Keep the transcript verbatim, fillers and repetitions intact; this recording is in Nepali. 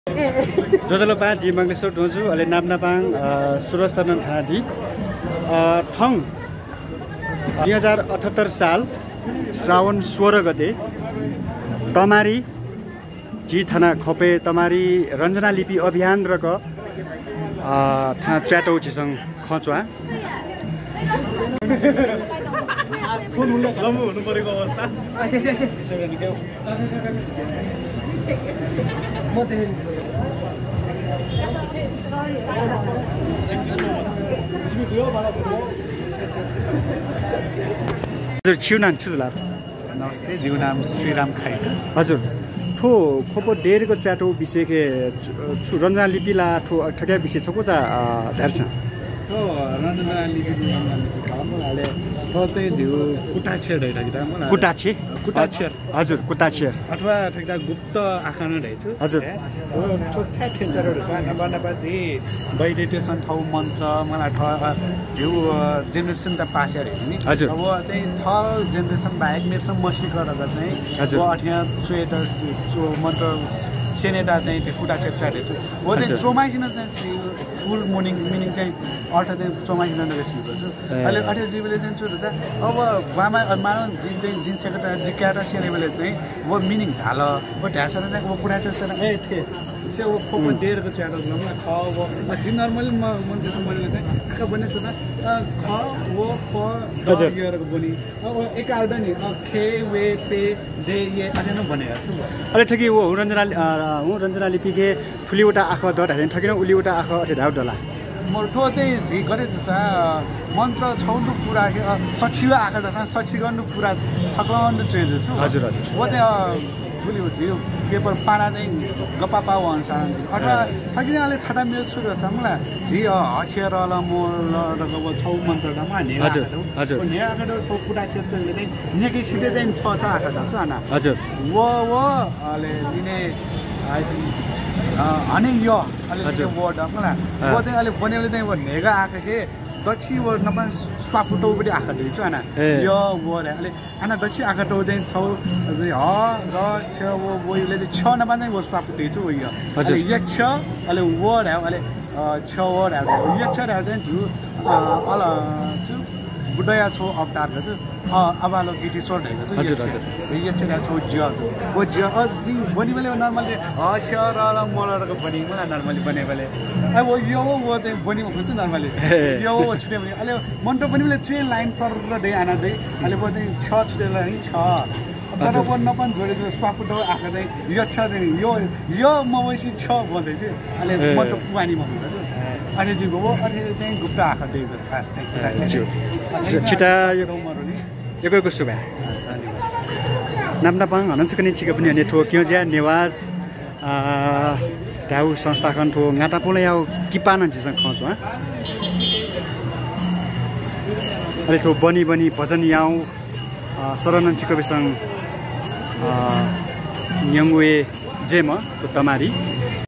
जोजलोपा जी मंगलेश्वर डोजु अले नापनापाङ सुरसरन थानाडी ठङ दुई हजार अठहत्तर साल श्रावण सोह्र गते तमारी जी थाना खपे तमारी रञ्जना लिपि अभियान रक थाना च्याटौ छिसङ खचुवा फोन हुन लम्बु हुनु परेको अवस्था हजुर छिउनान छुला नमस्ते जीव नाम श्रीराम खाइटा हजुर ठो खोपो डेरको च्याटो विषय के छु रञ्जना लिपिला ठो ठग्या विषय छको जा धर्छ तो रञ्जना लिपि रञ्जना लिपि खामले तो चाहिँ जिउ कुटाछेर ढैटा मलाई कुटाछे कुटाछेर हजुर कुटाछेर अथवा ठेक्टा गुप्त आखाना ढैछु हजुर हो छोटा ठेन्चरहरु छ नबा नबा चाहिँ भाइडेटेसन ठाउँ मन्त्र मलाई ठ जिउ जेनेरेसन त पासेर हेर्ने हजुर अब चाहिँ थ जेनेरेसन बाहेक मेरो मसी गरेर चाहिँ हजुर अठ्या स्वेटर सो मन्त्र सेनेटा चाहिँ त्यो कुटाछेर चाटेछु हो चाहिँ चोमाइकिन चाहिँ फुल मोर्निङ मिनिङ चाहिँ अर्थ चाहिँ चोमाइकिन नगेसिएको छु अहिले अठे जीवले चाहिँ छु त अब वामा मानव जिन चाहिँ जिन सेक्रेटरी जिक्याटा सेनेबले चाहिँ वो मिनिङ ढाल वो ढ्यासर चाहिँ वो कुटाछेर सर ए थे से वो खोप डेरको च्याटो न ख वो जिन नर्मली म मन त्यसो मैले चाहिँ आका बने छ ख वो प गरको बनी अब एक आउट नि खे वे पे दे ये अझै न भनेको छु अरे ठगी वो रञ्जना हूँ रञ्जना लिपि के फुलीवटा आँखा डट हाल्यो ठगिन उलीवटा आँखा अठे ढाउ डला मोर्ठो चाहिँ झि गरे जसा मन्त्र छौनु पुरा सचिलो आँखा जसा सची गर्नु पुरा थकाउनु चाहिँ छु हजुर हजुर वो चाहिँ फुली झिउ पेपर पाना चाहिँ गप्पा पाउ अनुसार अथवा ठगिनाले छटा मेरो सुरु छ मलाई झि हछेर ल मोल र छौ मन्त्र माने हजुर हजुर ने आँखा छौ पुरा छेर चाहिँ चाहिँ नेकै छिटे चाहिँ छ छ आँखा छ हैन हजुर वो वो अले दिने आई थिंक अनि यो अलि वर्ड मलाई वो चाहिँ अलि बनेले चाहिँ वो नेगा आँखा के दक्षी वो नपन स्वाफुटो पनि आँखा दिन्छु हैन यो वो अलि आना दक्षी आँखा टो चाहिँ छौ ह र छ वो वोले चाहिँ छ नपन चाहिँ वो स्वाफुटो दिन्छु वो यो हजुर यो छ अलि वो र अलि छ वो र यो छ र चाहिँ जु अल छु बुढया छौ अवतार गर्छु अबालो गिटीश्वर ढेको छु हजुर हजुर यो चाहिँ छौ जियो वो जियो बनी बेले नर्मली ह छ र र मलरको बनी मलाई नर्मली बने बेले अब वो यो वो चाहिँ बनी खोज्छु नर्मली यो वो छुटे भने अहिले मन्टो पनि बेले थ्री लाइन सर र दे आना दे अहिले वो चाहिँ छ छुटेर नि छ तर वो नपन जोडेको स्वाफुटो आँखा चाहिँ यो छ चाहिँ यो यो मवेसी छ भन्दै चाहिँ अहिले मन्टो पुवानी भन्दैछु अनि जिको वो अनि चाहिँ गुप्त आँखा दिएको खास चाहिँ छिटा यो यको सुबा नामनापाङ हनन्सकनि छिक पनि अनि ठो क्यों ज्या नेवाज ढाउ संस्थाकन ठो गाटा पोले याउ किपान जिसं खन्छ ह अले ठो बनी बनी भजन याउ शरणन छिक बिसङ न्यङवे जेम तमारी